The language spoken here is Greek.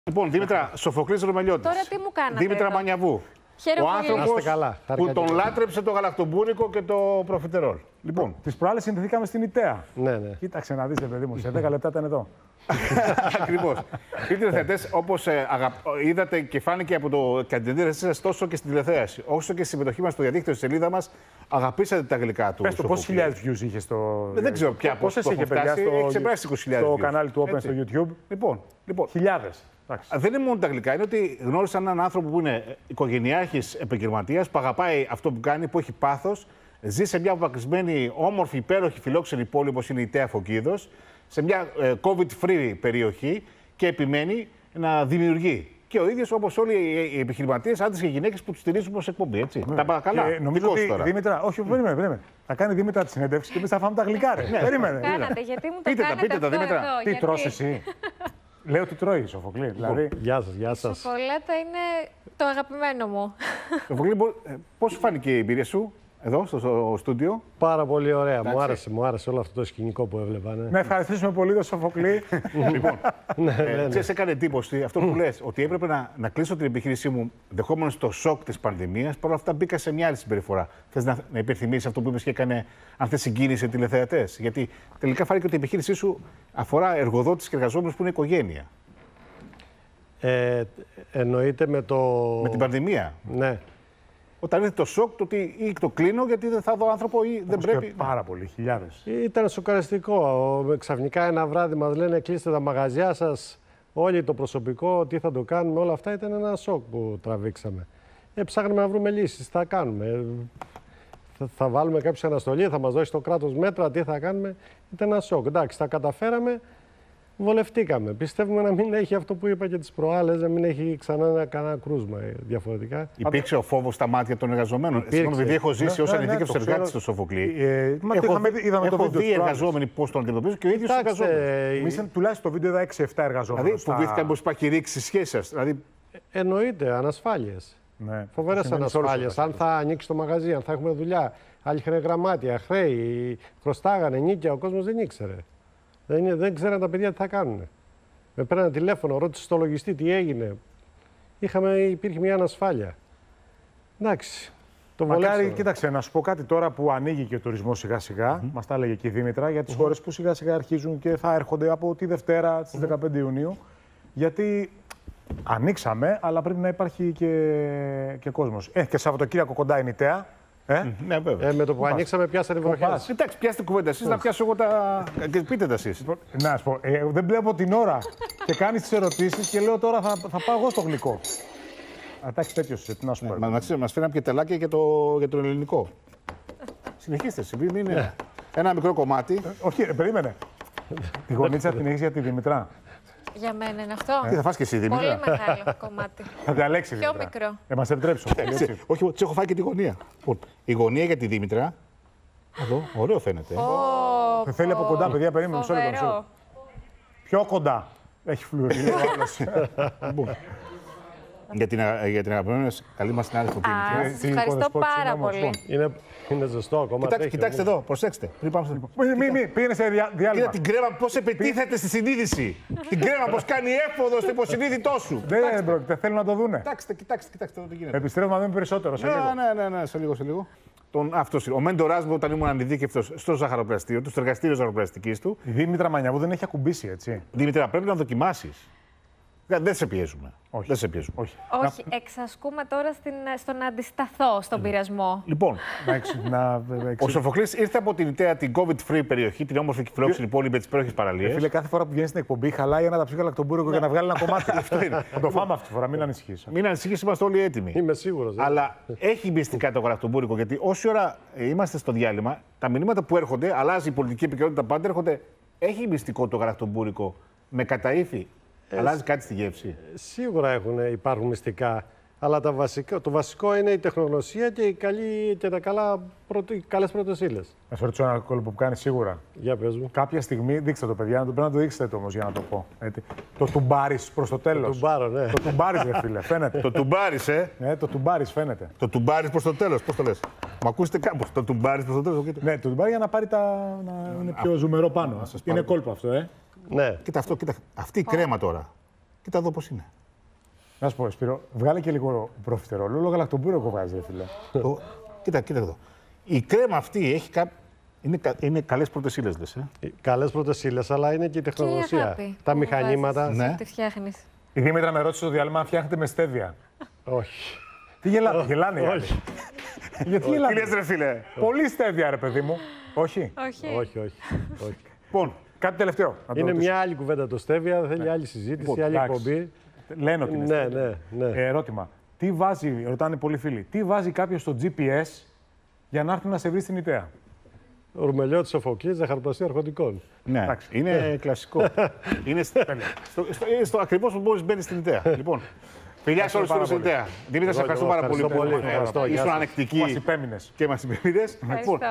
Λοιπόν, Δήμητρα, Σοφοκλής Ρωμελιώτης. Τώρα τι μου κάνατε Δήμητρα εδώ? Μανιαβού. Χαίρομαι Ο πολύ. άνθρωπος που τον λάτρεψε το γαλακτομπούρικο και το προφιτερόλ. Λοιπόν. Τις προάλλες συνδεθήκαμε στην ΙΤΕΑ. Ναι, ναι. Κοίταξε να δεις, παιδί μου, σε 10 λεπτά ήταν εδώ. Ακριβώς. Φίλοι θεατές, όπως είδατε και φάνηκε από την εντύπωσή σας τόσο και στην τηλεθέαση, όσο και στη συμμετοχή μας στο διαδίκτυο, στη σελίδα μας, αγαπήσατε τα γλυκά του. Πες το, πόσες χιλιάδες views είχε στο. Δεν ξέρω πια πόσες είχε, παιδιά, στο κανάλι του Open στο YouTube. Λοιπόν. Χιλιάδες. Δεν είναι μόνο τα γλυκά, είναι ότι γνώρισα έναν άνθρωπο που είναι οικογενειάρχης επαγγελματίας, που αγαπάει αυτό που κάνει, που έχει πάθος, ζει σε μια απομακρυσμένη, όμορφη, υπέροχη, φιλόξενη πόλη όπως είναι η ΤΕΑ Φωκίδος, σε μια COVID-free περιοχή και επιμένει να δημιουργεί. Και ο ίδιος, όπως όλοι οι επιχειρηματίες, άντρες και γυναίκες που του στηρίζουν προς εκπομπή. Έτσι. Τα παρακαλώ. Νομίζω ότι Δήμητρα, όχι, περίμενε. Θα κάνει Δήμητρα τη συνέντευξη και εμείς θα φάμε τα γλυκά. Περίμενε. Κάνατε, γιατί μου το κάνατε πείτε τα, αυτό Δήμητρα. εδώ, Τι τρως εσύ? Λέω τι τρώει η Σοφοκλή. Δηλαδή... Γεια σας, γεια σας. Η σοκολάτα είναι το αγαπημένο μου. Σοφοκλή, πώς σου φάνηκε η εμπειρία σου εδώ στο στούντιο? Πάρα πολύ ωραία. Μου άρεσε όλο αυτό το σκηνικό που έβλεπα. Ναι. Να ευχαριστήσουμε πολύ τον Σοφοκλή. Λοιπόν, ξέρεις, έκανε εντύπωση αυτό που λες, ότι έπρεπε να κλείσω την επιχείρησή μου δεχόμενος το σοκ της πανδημίας. Παρ' όλα αυτά μπήκα σε μια άλλη συμπεριφορά. Θες να υπενθυμίσεις αυτό που είπες και έκανε, αν θες, συγκίνηση τηλεθεατές? Γιατί τελικά φάνηκε ότι η επιχείρησή σου αφορά εργοδότες και εργαζόμενους που είναι οικογένεια. Εννοείται με την πανδημία. Ναι. Όταν ήρθε το σοκ, το ότι ή το κλείνω γιατί δεν θα δω άνθρωπο ή δεν πρέπει. Πάρα πολύ, χιλιάδες. Ήταν σοκαριστικό. Ξαφνικά ένα βράδυ μας λένε κλείστε τα μαγαζιά σας, όλοι το προσωπικό, τι θα το κάνουμε, όλα αυτά ήταν ένα σοκ που τραβήξαμε. Ψάχναμε να βρούμε λύσεις, τι θα κάνουμε. Θα βάλουμε κάποια αναστολή, θα μας δώσει το κράτος μέτρα, τι θα κάνουμε. Ήταν ένα σοκ. Εντάξει, τα καταφέραμε. Βολευτήκαμε. Πιστεύουμε να μην έχει αυτό που είπα και τις προάλλες, να μην έχει ξανά κανένα κρούσμα διαφορετικά. Υπήρξε ο φόβος στα μάτια των εργαζομένων? Συγγνώμη, επειδή έχω ζήσει ως ανειδίκευτος εργάτης στο Σοφοκλή. Έχω δει εργαζόμενοι πώς τον αντιμετωπίζουν και ο ίδιος εργαζόμενος. Εμείς τουλάχιστον το βίντεο είδα 6-7 εργαζόμενους. Δηλαδή, φοβήθηκαν πως υπάρχει ρήξη στις σχέσεις σας? Δηλαδή... Εννοείται, ανασφάλειες. Ναι. Φοβερές ανασφάλειες. Αν θα ανοίξει το μαγαζί, αν θα έχουμε δουλειά. Άλλοι είχαν γραμμάτια, χρέη, χρωστάγανε, νίκια. Ο κόσμος δεν ήξερε. Δεν ξέραν τα παιδιά τι θα κάνουν. Με πέρανε τηλέφωνο, ρώτησε στο λογιστή τι έγινε. Υπήρχε μια ανασφάλεια. Εντάξει. Το μακάρι, κοίταξε, να σου πω κάτι τώρα που ανοίγει και ο τουρισμός σιγά-σιγά. Μας τα έλεγε και η Δήμητρα, για τις χώρες που σιγά-σιγά αρχίζουν και θα έρχονται από τη Δευτέρα στις 15 Ιουνίου. Γιατί ανοίξαμε, αλλά πρέπει να υπάρχει και κόσμος. Και Σαββατοκύριακο κοντά είναι η ΤΕΑ. Ναι, βέβαια. Με το που ανοίξαμε, πιάσατε βροχές. Εντάξει, πιάστε κουβέντα εσείς, να πιάσω εγώ τα. Και πείτε τα εσείς. Να σου πω, δεν βλέπω την ώρα και κάνεις τις ερωτήσεις και λέω τώρα θα πάω εγώ στο γλυκό. Εντάξει, τέτοιο είσαι, τι να σου πω. Μας φέρναμε και τελάκια για το ελληνικό. Συνεχίστε, επειδή είναι ένα μικρό κομμάτι. Όχι, περίμενε. Τη γονίτσα την έχεις για τη Δημητρά? Για μένα είναι αυτό. Τι θα φας και εσύ, Δημήτρη? Πολύ μεγάλο κομμάτι. Θα διαλέξει. Πιο μικρό. Μας επιτρέψω. Όχι, της έχω φάει και τη γωνία. Η γωνία για τη Δήμητρα. Εδώ, ωραίο φαίνεται. Θέλει από κοντά, παιδιά, περίμενε μισό λεπτό. Πιο κοντά. Έχει φλουρί. Για την αγαπημένη μας καλή μας συνάδελφο Δήμητρα. Σας ευχαριστώ πάρα πολύ. Είναι ζεστό κομμάτι. Κοιτάξτε εδώ, προσέξτε. Μην πήγαινε σε διάλειμμα. Κοίτα την κρέμα πώς επιτίθεται στη συνείδηση. Την κρέμα πώς κάνει έφοδο στο υποσυνείδητό σου. Δεν πρόκειται, θέλουν να το δούνε. Κοιτάξτε εδώ τι γίνεται. Επιστρέφουμε να δούμε περισσότερο σε λίγο. Ναι, σε λίγο. Ο μέντοράς μου, όταν ήμουν ανειδίκευτος στο ζαχαροπλαστείο του, στο εργαστήριο ζαχαροπλαστικής του. Η Δήμητρα Μανιαβού δεν έχει ακουμπήσει, έτσι. Δήμητρα, πρέπει να δοκιμάσεις. Δεν σε πιέζουμε. Όχι. Δεν σε πιέζουμε. Όχι, εξασκούμε τώρα στο να αντισταθώ στον πειρασμό. Λοιπόν, ο Σοφοκλής ήρθε από την ΙΤΕΑ, την COVID-free περιοχή, την όμορφη και φιλόξενη πόλη με τις υπέροχες παραλίες. Φίλε, κάθε φορά που βγαίνει στην εκπομπή, χαλάει ένα ταψί γαλακτομπούρικο για να βγάλει ένα κομμάτι. Αυτό είναι. Θα το φάμε αυτή τη φορά, μην ανησυχείς. Μην ανησυχείς, είμαστε όλοι έτοιμοι. Είμαι σίγουρος. Αλλά έχει μυστικά το γαλακτομπούρικο, γιατί όση ώρα είμαστε στο διάλειμμα, τα μηνύματα που έρχονται, αλλάζει η πολιτική επικαιρότητα πάντα, έρχονται. Έχει μυστικό το γαλακτομπούρικο με καταήφη? Αλλάζει κάτι στη γεύση? Σίγουρα υπάρχουν μυστικά. Αλλά το βασικό είναι η τεχνογνωσία και τα καλές πρώτες ύλες. Να σου ρωτήσω ένα κόλπο που κάνει σίγουρα. Για πες μου. Κάποια στιγμή, δείξτε το παιδιά, πρέπει να το δείξετε όμως για να το πω. Το τουμπάρις προς το τέλος. Το τουμπάρο, ναι. Το τουμπάρις, ρε φίλε, φαίνεται. Το τουμπάρις, το τουμπάρις φαίνεται. Το τουμπάρις προς το τέλος, πώς το λες? Μ' ακούσετε κάπως, το τουμπάρις προς το τέλος? Ναι, το τουμπάρι για να πάρει να είναι πιο ζουμερό πάνω. Είναι κόλπο αυτό, Ναι. Κοίτα αυτή η κρέμα τώρα. Κοίτα εδώ πώς είναι. Να σου πω, Σπύρο, βγάλε και λίγο προφιτερόλ. Όλο γαλακτομπούρεκο βγάζει, ρε φίλε. Κοίτα εδώ. Η κρέμα αυτή έχει είναι καλές πρώτες ύλες, λες. Καλές πρώτες ύλες, αλλά είναι και η τεχνογνωσία. Τα μηχανήματα. Ναι. Τι φτιάχνεις. Η Δήμητρα με ρώτησε στο διάλειμμα αν φτιάχνετε με στέβια. Όχι. Τι γελάτε, γελάνε οι άλλοι. Όχι. Γιατί Τι γελάτε. λες, ρε φίλε. Πολύ στέβια, ρε παιδί μου. Όχι. Όχι. Όχι. Λοιπόν, Κάτι τελευταίο. να το Είναι ρωτήσω. μια άλλη κουβέντα το στέβια, θέλει άλλη συζήτηση, Λοιπόν, άλλη εντάξει. εκπομπή. Λένε ότι είναι Ναι, στέβια. ναι. Ερώτημα. Τι βάζει, ρωτάνε πολλοί φίλοι, τι βάζει κάποιο στο GPS για να έρθει να σε βρει στην Ιταία. Ρουμελιό της Σοφοκλής, ζαχαροπλαστεία αρχοντικών. ναι, Εντάξει. είναι κλασικό. Είναι ακριβώς που μόλις μπαίνει στην Ιταία. Λοιπόν, φιλιά σε όλους τους φίλους στην Ιταία. Δημήτρη, σε ευχαριστώ πάρα πολύ. Ευχαριστώ πολύ. Ήσουν Γεια σας. ανεκτικοί Μας υπέμεινες. και μας υπέμεινες. Λοιπόν,